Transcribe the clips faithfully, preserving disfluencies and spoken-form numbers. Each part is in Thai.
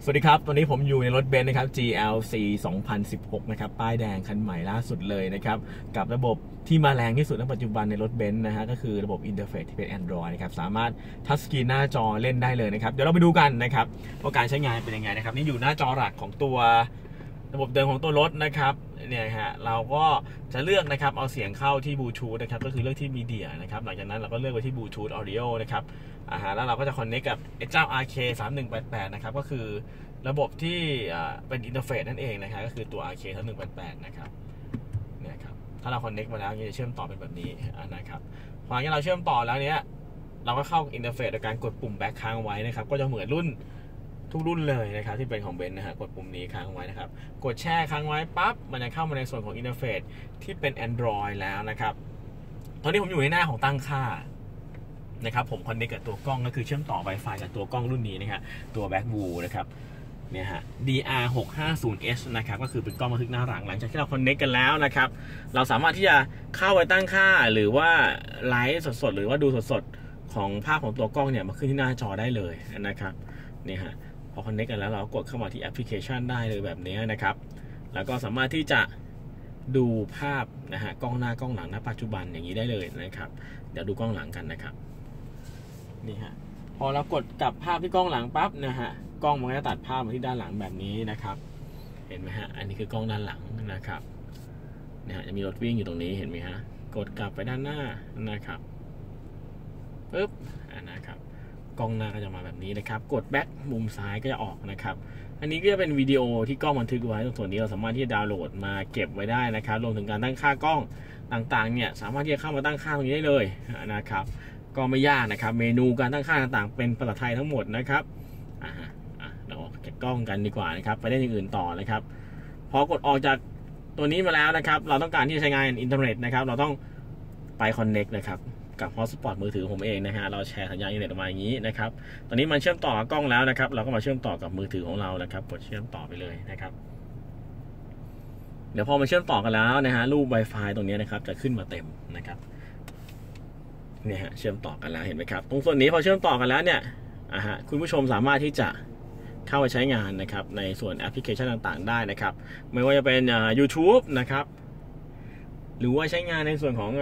สวัสดีครับตอนนี้ผมอยู่ในรถเบนซ์นะครับ จี แอล ซี สองพันสิบหกนะครับป้ายแดงคันใหม่ล่าสุดเลยนะครับกับระบบที่มาแรงที่สุดในปัจจุบันในรถเบนซ์นะฮะก็คือระบบอินเทอร์เฟซที่เป็น Android นะครับสามารถทัชสกรีนหน้าจอเล่นได้เลยนะครับเดี๋ยวเราไปดูกันนะครับว่าการใช้งานเป็นยังไงนะครับนี่อยู่หน้าจอหลักของตัวระบบเดิมของตัวรถนะครับเนี่ยฮะเราก็จะเลือกนะครับเอาเสียงเข้าที่บลูทูธนะครับก็คือเลือกที่มีเดียนะครับหลังจากนั้นเราก็เลือกไปที่บลูทูธออดิโอนะครับอ่าฮะแล้วเราก็จะคอนเนคกับเจ้า อาร์ เค สามหนึ่งแปดแปด นะครับก็คือระบบที่เป็นอินเทอร์เฟซนั่นเองนะครับก็คือตัว อาร์ เค สามหนึ่งแปดแปด นะครับเนี่ยครับถ้าเราคอนเนคมาแล้วจะเชื่อมต่อเป็นแบบนี้นะครับพออย่างเราเชื่อมต่อแล้วเนี้ยเราก็เข้าอินเทอร์เฟซโดยการกดปุ่มแบ็คค้างไว้นะครับก็จะเหมือนรุ่นทุกรุ่นเลยนะครับที่เป็นของเบนซ์นะฮะกดปุ่มนี้ค้างไว้นะครับกดแช่ค้างไว้ปั๊บมันจะเข้ามาในส่วนของอินเทอร์เฟซที่เป็น Android แล้วนะครับตอนนี้ผมอยู่ในหน้าของตั้งค่านะครับผมคอนเนคกับตัวกล้องก็คือเชื่อมต่อ Wi-Fi กับตัวกล้องรุ่นนี้นะครับตัว Backview นะครับเนี่ยฮะ ดี อาร์ หกห้าศูนย์ เอช นะครับก็คือเป็นกล้องบันทึกหน้าหลังหลังจากที่เราคอนเนคกันแล้วนะครับเราสามารถที่จะเข้าไปตั้งค่าหรือว่าไลฟ์สดๆหรือว่าดูสดๆของภาพของตัวกล้องเนี่ยมาขึ้นที่หน้าจอได้เลยนะครับนี่ฮะพอคอนเนคกันแล้วเรากดเข้ามาที่แอปพลิเคชันได้เลยแบบนี้นะครับแล้วก็สามารถที่จะดูภาพนะฮะกล้องหน้ากล้องหลังณปัจจุบันอย่างนี้ได้เลยนะครับเดี๋ยวดูกล้องหลังกันนะครับนี่ฮะพอเรากดกลับภาพที่กล้องหลังปั๊บนะฮะกล้องมันก็จะตัดภาพมาที่ด้านหลังแบบนี้นะครับเห็นไหมฮะอันนี้คือกล้องด้านหลังนะครับเนี่ยจะมีรถวิ่งอยู่ตรงนี้เห็นไหมฮะกดกลับไปด้านหน้านะครับปึ๊บนะครับกล้องหน้าก็จะมาแบบนี้นะครับกดแบ็คมุมซ้ายก็จะออกนะครับอันนี้ก็จะเป็นวิดีโอที่กล้องบันทึกไว้ตรงส่วนนี้เราสามารถที่จะดาวน์โหลดมาเก็บไว้ได้นะครับรวมถึงการตั้งค่ากล้องต่างๆเนี่ยสามารถที่จะเข้ามาตั้งค่าตรงนี้ได้เลยนะครับก็ไม่ยากนะครับเมนูการตั้งค่าต่างๆเป็นภาษาไทยทั้งหมดนะครับอ่าเราออกจากกล้องกันดีกว่านะครับไปเล่นอย่างอื่นต่อนะครับพอกดออกจากตัวนี้มาแล้วนะครับเราต้องการที่จะใช้งานอินเทอร์เน็ตนะครับเราต้องไปคอนเน็กนะครับกับฮอตสปอตมือถือผมเองนะฮะเราแชร์สัญญาณอินเทอร์เน็ตออกมาอย่างนี้นะครับตอนนี้มันเชื่อมต่อกับกล้องแล้วนะครับเราก็มาเชื่อมต่อกับมือถือของเรานะครับกดเชื่อมต่อไปเลยนะครับเดี๋ยวพอมาเชื่อมต่อกันแล้วนะฮะรูป Wi-Fi ตรงนี้นะครับจะขึ้นมาเต็มนะครับเนี่ยฮะเชื่อมต่อกันแล้วเห็นไหมครับตรงส่วนนี้พอเชื่อมต่อกันแล้วเนี่ยอ่าฮะคุณผู้ชมสามารถที่จะเข้าไปใช้งานนะครับในส่วนแอปพลิเคชันต่างๆได้นะครับไม่ว่าจะเป็น YouTube นะครับหรือว่าใช้งานในส่วนของ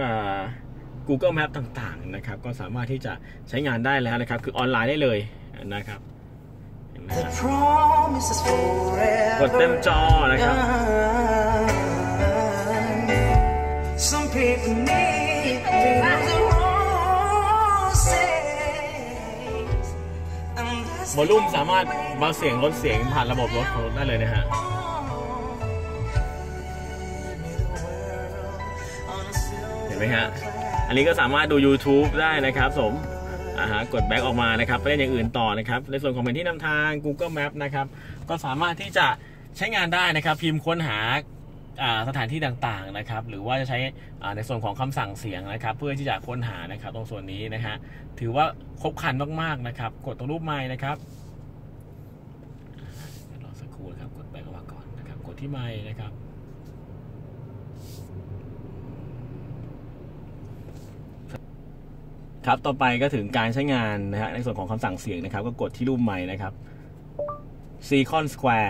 Google Map ต่างๆนะครับก็สามารถที่จะใช้งานได้แล้วนะครับคือออนไลน์ได้เลยนะครับเห็นไหมครับกดเต็มจอนะครับวอลลุ่มสามารถเบาเสียงลดเสียงผ่านระบบรถของรถได้เลยนะฮะเห็นไหมฮะอันนี้ก็สามารถดู YouTube ได้นะครับสมอ่าฮะกดแบ็กออกมานะครับไปเล่นอย่างอื่นต่อนะครับในส่วนของแผนที่นำทาง Google Map นะครับก็สามารถที่จะใช้งานได้นะครับพิมพ์ค้นหาสถานที่ต่างๆนะครับหรือว่าจะใช้ในส่วนของคำสั่งเสียงนะครับเพื่อที่จะค้นหานะครับตรงส่วนนี้นะฮะถือว่าครบครันมากๆนะครับกดตรงรูปไมค์นะครับรอสักครู่นะครับกดแบ็กออกมาก่อนนะครับกดที่ไมค์นะครับครับต่อไปก็ถึงการใช้งานนะฮะในส่วนของคำสั่งเสียงนะครับก็กดที่รูปไมค์นะครับ Seacon Square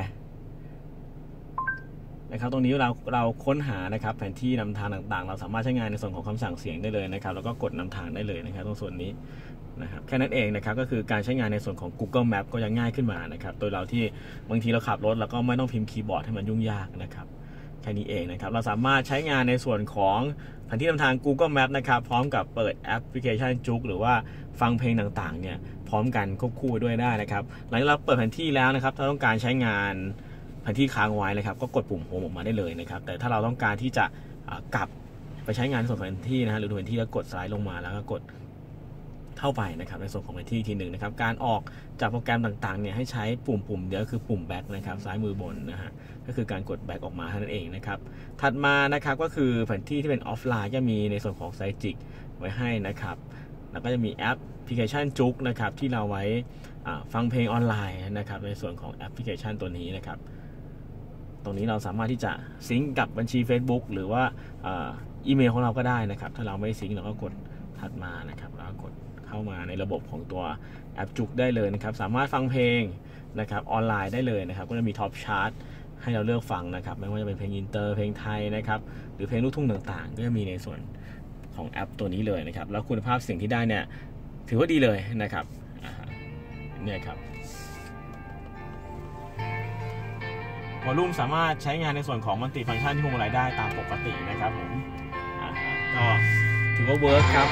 นะครับตรงนี้เราเราค้นหานะครับแผนที่นำทางต่างๆเราสามารถใช้งานในส่วนของคำสั่งเสียงได้เลยนะครับแล้วก็กดนำทางได้เลยนะครับตรงส่วนนี้นะครับแค่นั้นเองนะครับก็คือการใช้งานในส่วนของ Google Map ก็ยังง่ายขึ้นมานะครับโดยเราที่บางทีเราขับรถแล้วก็ไม่ต้องพิมพ์คีย์บอร์ดให้มันยุ่งยากนะครับแค่นี้เองนะครับเราสามารถใช้งานในส่วนของแผนที่นำทาง Google Map นะครับพร้อมกับเปิดแอปพลิเคชันจุกหรือว่าฟังเพลงต่างๆเนี่ยพร้อมกันควบคู่ด้วยได้นะครับหลังจากเราเปิดแผนที่แล้วนะครับถ้าต้องการใช้งานแผนที่ค้างไว้นะครับก็กดปุ่มโฮมออกมาได้เลยนะครับแต่ถ้าเราต้องการที่จะกลับไปใช้งานในส่วนของแผนที่นะฮะหรือแผนที่แล้วกดสไลด์ลงมาแล้วก็กดเข้าไปนะครับในส่วนของแผนที่ทีหนึ่งนะครับการออกจากโปรแกรมต่างๆเนี่ยให้ใช้ปุ่มปุ่มเดียวคือปุ่มแบ็กนะครับซ้ายมือบนนะฮะก็คือการกดแบ็กออกมาเท่านั้นเองนะครับถัดมานะครับก็คือแผนที่ที่เป็นออฟไลน์จะมีในส่วนของไซจิกไว้ให้นะครับแล้วก็จะมีแอปพลิเคชันจุกนะครับที่เราไว้ฟังเพลงออนไลน์นะครับในส่วนของแอปพลิเคชันตัวนี้นะครับตรงนี้เราสามารถที่จะซิงก์กับบัญชี Facebook หรือว่าอีเมลของเราก็ได้นะครับถ้าเราไม่ซิงก์เราก็กดถัดมานะครับแล้วก็กดเข้ามาในระบบของตัวแอปจุกได้เลยนะครับสามารถฟังเพลงนะครับออนไลน์ได้เลยนะครับก็จะมีท็อปชาร์ตให้เราเลือกฟังนะครับไม่ว่าจะเป็นเพลงอินเตอร์เพลงไทยนะครับหรือเพลงลูกทุ่งต่างๆก็จะมีในส่วนของแอปตัวนี้เลยนะครับแล้วคุณภาพเสียงที่ได้เนี่ยถือว่าดีเลยนะครับเนี่ยครับวอลลุ่มสามารถใช้งานในส่วนของมัลติฟังก์ชันที่พวงมาลัยได้ตามปกตินะครับผมก็ถือว่าเวิร์กครับ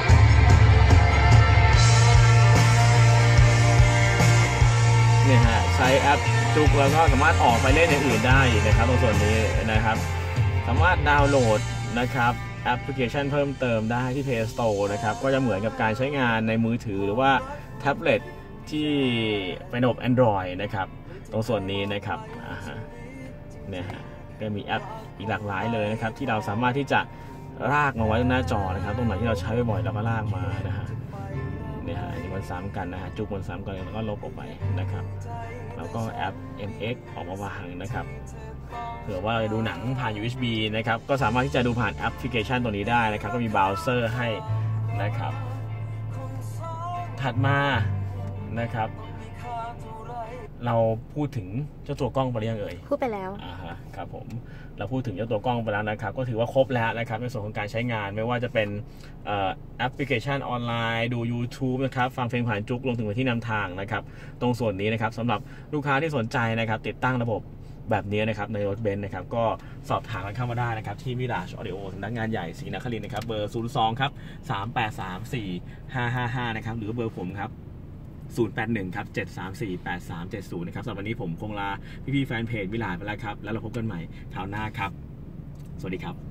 เนี่ยฮะใช้แอปจุกแล้วก็สามารถออกไปเล่นอย่างอื่นได้นะครับตรงส่วนนี้นะครับสามารถดาวน์โหลดนะครับแอปพลิเคชันเพิ่มเติมได้ที่ Play Store นะครับก็จะเหมือนกับการใช้งานในมือถือหรือว่าแท็บเล็ตที่เป็นระบบ Android นะครับตรงส่วนนี้นะครับเนี่ยฮะก็มีแอปอีกหลากหลายเลยนะครับที่เราสามารถที่จะลากมาไว้หน้าจอนะครับตรงไหนที่เราใช้บ่อยเราก็ลากมานะฮะเนี่ยฮะมันซ้ำกันนะฮะจุกมันซ้ำกันแล้วก็ลบออกไปนะครับแล้วก็แอป เอ็ม เอ็กซ์ ออกมาวางนะครับเผื่อว่าเราจะดูหนังผ่าน ยู เอส บี นะครับก็สามารถที่จะดูผ่านแอปพลิเคชันตัวนี้ได้นะครับก็มีเบราว์เซอร์ให้นะครับถัดมานะครับเราพูดถึงเจ้าตัวกล้องไปหรือยังเอ่ยพูดไปแล้วอ่าฮะครับผมเราพูดถึงเจ้าตัวกล้องไปแล้วนะครับก็ถือว่าครบแล้วนะครับในส่วนของการใช้งานไม่ว่าจะเป็นแอปพลิเคชันออนไลน์ดู YouTube นะครับฟังเพลงผ่านจุกลงถึงไปที่นำทางนะครับตรงส่วนนี้นะครับสำหรับลูกค้าที่สนใจนะครับติดตั้งระบบแบบนี้นะครับในรถเบนซ์นะครับก็สอบถามกันเข้ามาได้นะครับที่ Mirage Audio สำนักงานใหญ่ศรีนครินทร์นะครับเบอร์ศูนย์ สองครับสาม แปด สาม สี่ ห้า ห้า ห้านะครับหรือเบอร์ผมครับศูนย์ แปด หนึ่ง ครับ เจ็ด สาม สี่ แปด สาม เจ็ด ศูนย์ นะครับสำหรับวันนี้ผมคงลาพี่ๆแฟนเพจมิลาดไปแล้วครับแล้วเราพบกันใหม่คราวหน้าครับสวัสดีครับ